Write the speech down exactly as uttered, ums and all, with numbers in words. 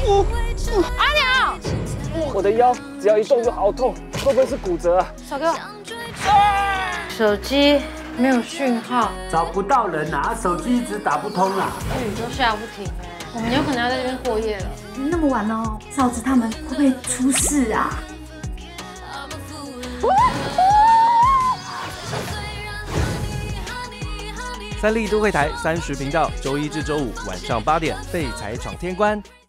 阿鸟， 我的腰只要一动就好痛，会不会是骨折啊？ 手给我。手机没有讯号， 找不到人啊，手机一直打不通啊。 雨都下不停哎，我们有可能要在这边过夜了。 那么晚了哦，嫂子他们会不会出事啊？ 三立都会台三十频道，周一至周五晚上八点，废柴闯天关。